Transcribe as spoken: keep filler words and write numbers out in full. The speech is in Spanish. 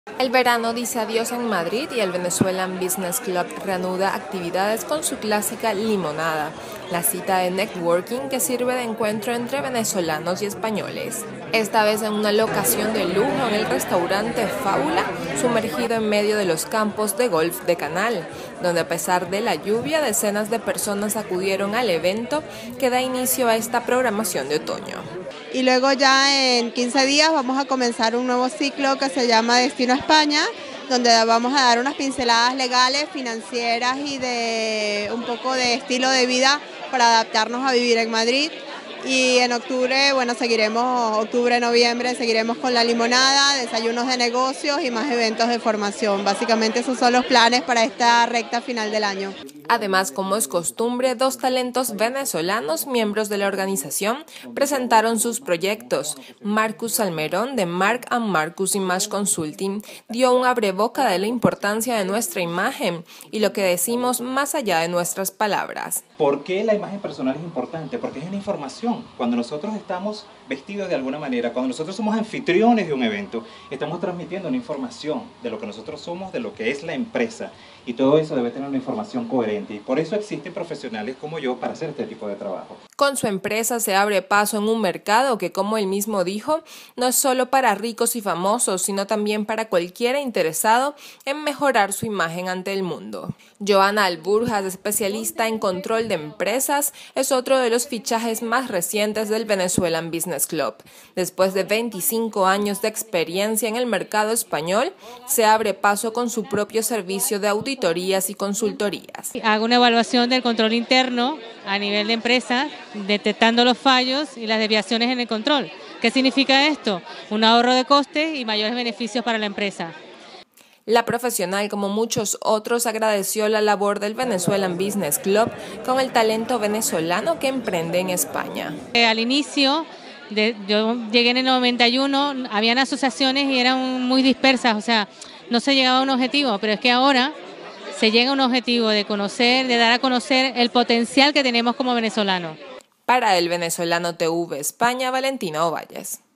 El verano dice adiós en Madrid y el Venezuelan Business Club reanuda actividades con su clásica limonada, la cita de networking que sirve de encuentro entre venezolanos y españoles. Esta vez en una locación de lujo en el restaurante Fábula, sumergido en medio de los campos de golf de Canal, donde a pesar de la lluvia, decenas de personas acudieron al evento que da inicio a esta programación de otoño. Y luego ya en quince días vamos a comenzar un nuevo ciclo que se llama Destino a España, donde vamos a dar unas pinceladas legales, financieras y de un poco de estilo de vida para adaptarnos a vivir en Madrid. Y en octubre, bueno, seguiremos, octubre, noviembre, seguiremos con la limonada, desayunos de negocios y más eventos de formación. Básicamente esos son los planes para esta recta final del año. Además, como es costumbre, dos talentos venezolanos, miembros de la organización, presentaron sus proyectos. Marcus Salmerón, de Marc and Marcus Image Consulting, dio un abreboca de la importancia de nuestra imagen y lo que decimos más allá de nuestras palabras. ¿Por qué la imagen personal es importante? Porque es una información. Cuando nosotros estamos vestidos de alguna manera, cuando nosotros somos anfitriones de un evento, estamos transmitiendo una información de lo que nosotros somos, de lo que es la empresa. Y todo eso debe tener una información coherente. Y por eso existen profesionales como yo para hacer este tipo de trabajo. Con su empresa se abre paso en un mercado que, como él mismo dijo, no es solo para ricos y famosos, sino también para cualquiera interesado en mejorar su imagen ante el mundo. Joana Alburjas, especialista en control de empresas, es otro de los fichajes más recientes del Venezuelan Business Club. Después de veinticinco años de experiencia en el mercado español, se abre paso con su propio servicio de auditorías y consultorías. Hago una evaluación del control interno a nivel de empresa, detectando los fallos y las desviaciones en el control. ¿Qué significa esto? Un ahorro de costes y mayores beneficios para la empresa. La profesional, como muchos otros, agradeció la labor del Venezuelan Business Club con el talento venezolano que emprende en España. Eh, al inicio, de, yo llegué en el noventa y uno, habían asociaciones y eran muy dispersas, o sea, no se llegaba a un objetivo, pero es que ahora se llega a un objetivo de conocer, de dar a conocer el potencial que tenemos como venezolanos. Para el Venezolano T V España, Valentina Ovalles.